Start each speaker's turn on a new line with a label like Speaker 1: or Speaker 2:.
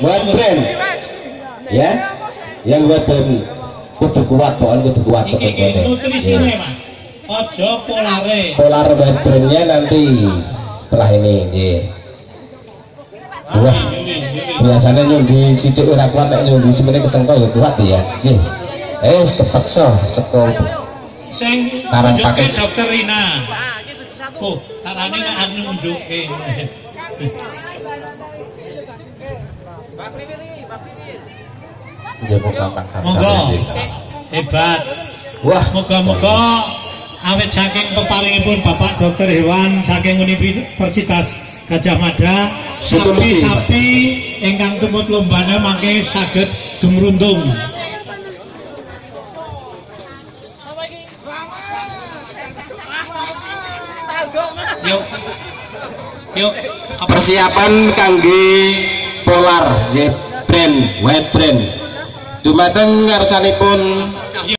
Speaker 1: White brand ya, yang white brand kudu kuat, pokoknya kudu kuat.
Speaker 2: Iki nutrisine Mas, ojo polare.
Speaker 1: Polar white brandnya nanti setelah ini nggih. Wah, biasanya nyundi sidik ora kuat, nek nyundi semene kesengko ya kuat ya nggih. Kepeksa seko
Speaker 2: Sing
Speaker 1: karang pakai
Speaker 2: dokter Rina. Oh, carane nek arep nunjuke. Monggo. Hebat.
Speaker 1: Wah,
Speaker 2: Moga-moga awet saking peparingipun Bapak Dokter Hewan saking Universitas Gajah Mada, sapi-sapi ingkang tumut lombane mangke saged dumruntung. Yuk. Yuk,
Speaker 1: persiapan kangge polar jet brand white brand dumateng ngarsanipun